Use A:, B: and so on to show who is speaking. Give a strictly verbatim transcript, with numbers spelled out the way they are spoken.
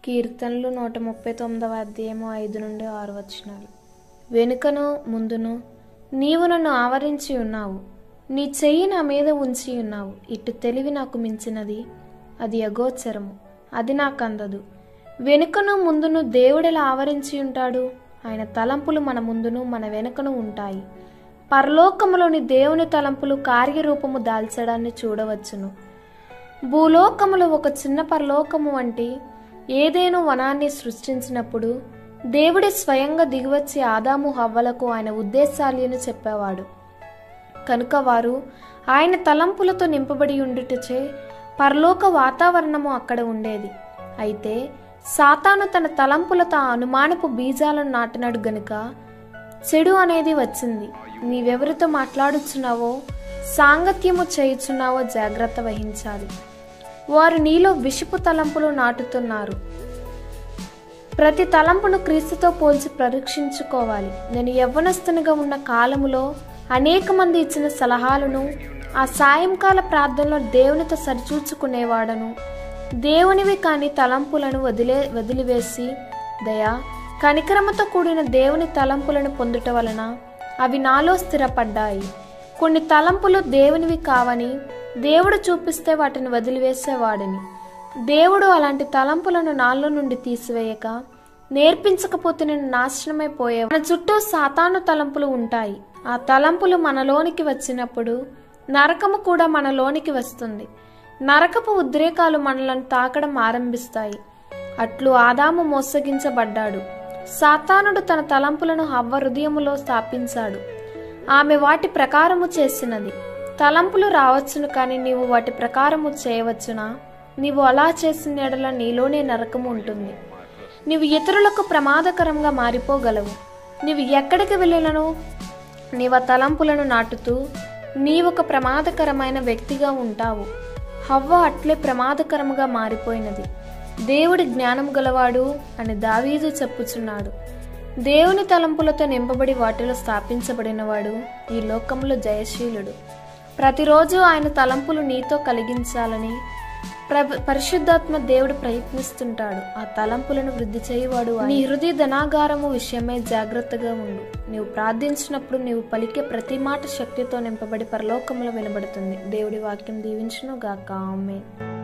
A: కీర్తనలు నూట ముప్పై తొమ్మిదవ అధ్యాయము ఐదు నుండి ఆరు వచనాలు. వెనుకను ముందును నీవు నన్ను ఆవరించి ఉన్నావు, నీ చెయ్యి నా మీద ఉంచి ఉన్నావు. ఇటు తెలివి నాకు మించినది, అది అగోచరము, అది నాకు అందదు. వెనుకను ముందును దేవుడెలా ఆవరించి ఉంటాడు? ఆయన తలంపులు మన ముందును మన వెనుకను ఉంటాయి. పరలోకములోని దేవుని తలంపులు కార్యరూపము దాల్చడాన్ని చూడవచ్చును. భూలోకములు ఒక చిన్న పరలోకము వంటి ఏదేను వనాన్ని సృష్టించినప్పుడు దేవుడి స్వయంగా దిగివచ్చి ఆదాము హవ్వలకు ఆయన ఉద్దేశాలను చెప్పేవాడు. కనుక వారు ఆయన తలంపులతో నింపబడి ఉండుటచే పరలోక వాతావరణము అక్కడ ఉండేది. అయితే సాతాను తన తలంపులతో అనుమానపు బీజాలను నాటినాడు గనుక చెడు అనేది వచ్చింది. నీవెవరితో మాట్లాడుచున్నావో, సాంగత్యము చేయుచున్నావో జాగ్రత్త వహించాలి. వారు నీలో విషపు తలంపులు నాటుతున్నారు. ప్రతి తలంపును క్రీస్తుతో పోల్చి పరీక్షించుకోవాలి. నేను యవ్వనస్తునిగా ఉన్న కాలములో అనేక మంది ఇచ్చిన సలహాలను ఆ సాయంకాల ప్రార్థనలో దేవునితో సరిచూచుకునేవాడను. దేవునివి కాని తలంపులను వదిలే వదిలివేసి దయా కనికరమతో కూడిన దేవుని తలంపులను పొందుట వలన అవి నాలో స్థిరపడ్డాయి. కొన్ని తలంపులు దేవునివి కావని దేవుడు చూపిస్తే వాటిని వదిలివేసేవాడని. దేవుడు అలాంటి తలంపులను నాలో నుండి తీసివేయక నేర్పించకపోతే నేను నాశనమైపోయే. మన చుట్టూ సాతాను తలంపులు ఉంటాయి. ఆ తలంపులు మనలోనికి వచ్చినప్పుడు నరకము కూడా మనలోనికి వస్తుంది. నరకపు ఉద్రేకాలు మనలను తాకడం ఆరంభిస్తాయి. అట్లు ఆదాము మోసగించబడ్డాడు. సాతానుడు తన తలంపులను హవ్వ హృదయములో స్థాపించాడు. ఆమె వాటి ప్రకారము చేసినది. తలంపులు రావచ్చును కానీ నీవు వాటి ప్రకారము చేయవచ్చునా? నీవు అలా చేసిన ఎడల నీలోనే నరకము ఉంటుంది. నీవు ఇతరులకు ప్రమాదకరంగా మారిపోగలవు. నీవు ఎక్కడికి వెళ్ళినను నీవు ఆ తలంపులను నాటుతూ నీవొక ప్రమాదకరమైన వ్యక్తిగా ఉంటావు. హవ్వ అట్లే ప్రమాదకరముగా మారిపోయినది. దేవుడి జ్ఞానం గలవాడు అని దావీదు చెప్పుచున్నాడు. దేవుని తలంపులతో నింపబడి వాటిలో స్థాపించబడినవాడు ఈ లోకంలో జయశీలుడు. ప్రతిరోజు ఆయన తలంపులు నీతో కలిగించాలని ప్ర పరిశుద్ధాత్మ దేవుడు ప్రయత్నిస్తుంటాడు. ఆ తలంపులను వృద్ధి చేయవాడు. నీ హృదయ ధనాగారము విషయమై జాగ్రత్తగా ఉండు. నీవు ప్రార్థించినప్పుడు నీవు పలికే ప్రతి మాట శక్తితో నింపబడి పరలోకములో వినబడుతుంది. దేవుడి వాక్యం దీవించును గాక. ఆమేన్.